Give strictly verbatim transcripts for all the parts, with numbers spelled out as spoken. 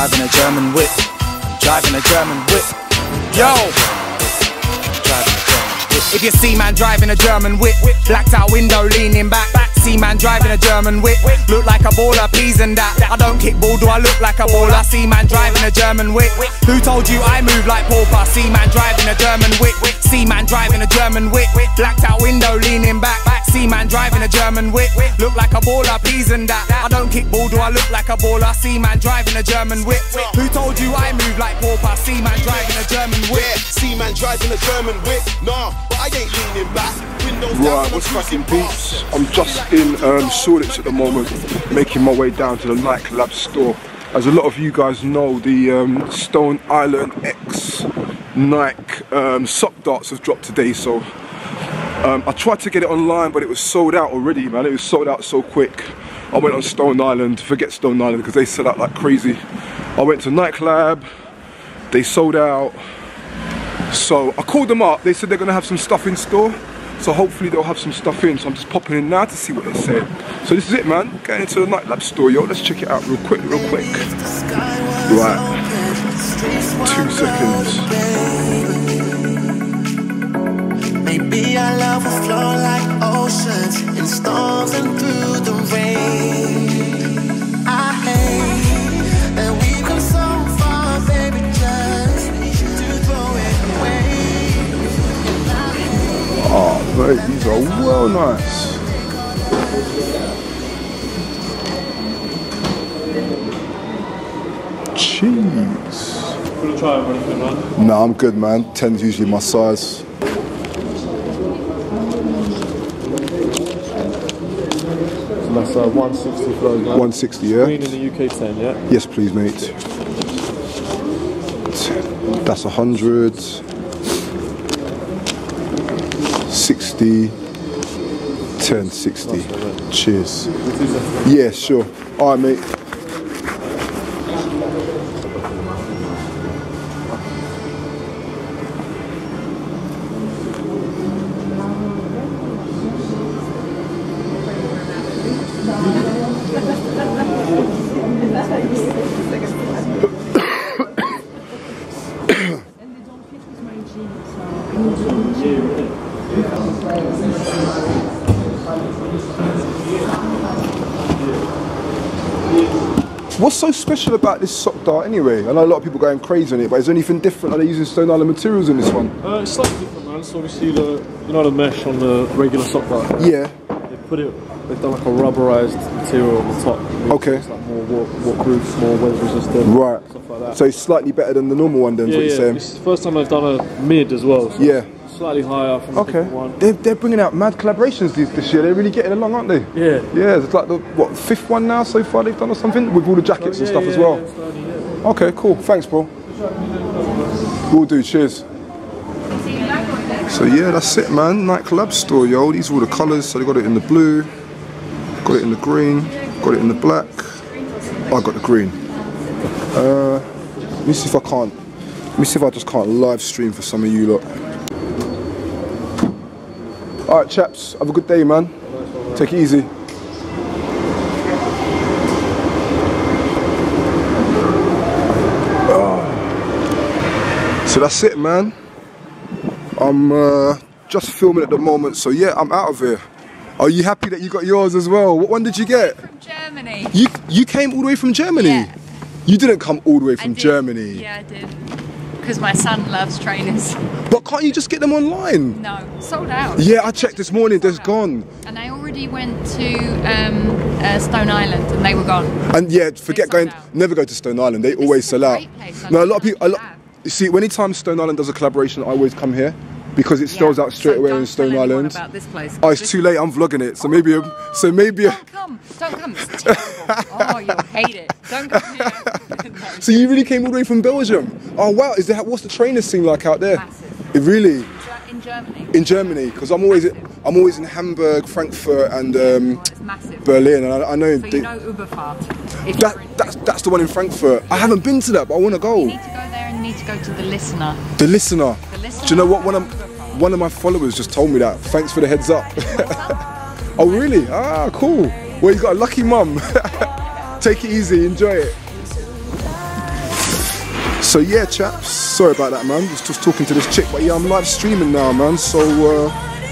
driving a German whip. I'm driving a German whip. Yo! If you see man driving a German whip, blacked out window leaning back, see man driving a German whip, look like a baller, please and that. I don't kick ball, do I look like a baller? See man driving a German whip. Who told you I move like pauper? See man driving a German whip. See man driving a German whip, blacked out window leaning back, see man driving a German whip, look like a baller, please and that. I don't kick ball, do I look like a baller? See man driving a German whip. Who told you I move like pauper? See man driving a German whip. See man driving a German whip. Nah, but I ain't leaning back. Right, what's cracking peeps? I'm just in um, Shoreditch at the moment, making my way down to the Nightclub store. As a lot of you guys know, the um, Stone Island X Nike um, sock darts have dropped today, so um, I tried to get it online, but it was sold out already, man. It was sold out so quick. I went on Stone Island, forget Stone Island because they sell out like crazy. I went to Nightclub, they sold out. So I called them up, they said they're gonna have some stuff in store. So hopefully they'll have some stuff in, so I'm just popping in now to see what they said. So this is it, man. Getting into the Nightclub store, yo. Let's check it out real quick, real quick. Right. Two seconds. Maybe our love will flow like oceans in storms and through the rain. I hate that we've come so far, baby, just to throw it away. Oh, mate, these are well nice. Cheese. Gonna try it, anything, man? Nah, I'm good, man. ten's usually my size. So that's uh, one sixty for those, man. one sixty, yeah? Green in the U K ten, yeah? Yes, please, mate. That's one hundred. sixty, ten, sixty. Cheers. Yeah, sure. Alright, mate. What's so special about this sock dart anyway? I know a lot of people going crazy on it, but is there anything different? Are they using Stone Island materials in this one? Uh, it's slightly different, man. So obviously the, you know the mesh on the regular sock dart? Yeah. They put it, they've done like a rubberized material on the top. Okay. It's like more waterproof, more weather resistant. Right. Stuff like that. So it's slightly better than the normal one then, yeah, is what yeah. you're saying? It's the first time they've done a mid as well. So yeah. Slightly higher from okay. the different one. They're, they're bringing out mad collaborations this, this year. They're really getting along, aren't they? Yeah. Yeah, it's like the, what, fifth one now so far they've done or something? With all the jackets so, yeah, and stuff yeah, as well. Yeah, slowly, yeah. Okay, cool. Thanks, bro. Will do, cheers. So yeah, that's it, man. Nightclub store, yo. These are all the colours. So they got it in the blue, got it in the green, got it in the black. Oh, I got the green. Uh, let me see if I can't, let me see if I just can't live stream for some of you lot. Alright chaps, have a good day, man. Take it easy. Oh. So that's it, man. I'm uh, just filming at the moment, so yeah, I'm out of here. Are you happy that you got yours as well? What one did you get? From Germany. You you came all the way from Germany? Yeah. You didn't come all the way from I did. Germany? Yeah, I did. Because my son loves trainers. But can't you just get them online? No, sold out. Yeah, I checked this morning, there's gone. And I already went to um, uh, Stone Island and they were gone. And yeah, forget going, out. never go to Stone Island, they always sell out. Place, No, a lot of people, a lot, you see, anytime Stone Island does a collaboration, I always come here because it sells yeah. out straight so away don't in Stone tell Island. About this place. Oh, it's too late, I'm vlogging it, so maybe, a, so maybe. A, Don't come, don't come, it's terrible. Oh, you'll hate it. Don't come here. No. So you really came all the way from Belgium? Oh wow, is there, what's the trainer scene like out there? Massive. It really? In Germany. In Germany, because I'm always I'm always in Hamburg, Frankfurt, and um, oh, it's massive. Berlin, and I, I know. So they, you know Uberfahrt. If that that's that's the one in Frankfurt. Yeah. I haven't been to that, but I want to go. You need to go there and you need to go to the Listener. The Listener. The Listener. Do you know what? One of one of my followers just told me that. Thanks for the heads up. Oh really? Ah, cool. Well, you got a lucky mum. Take it easy, enjoy it. So yeah, chaps, sorry about that, man. Was just talking to this chick, but yeah, I'm live streaming now, man. So, uh,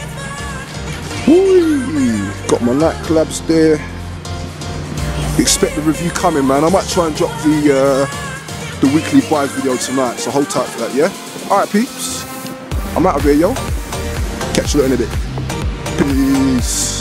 woo, got my nightclubs there. Expect the review coming, man. I might try and drop the uh, the weekly vibes video tonight, so hold tight for that, yeah? Alright, peeps. I'm out of here, yo. Catch you later in a bit. Peace.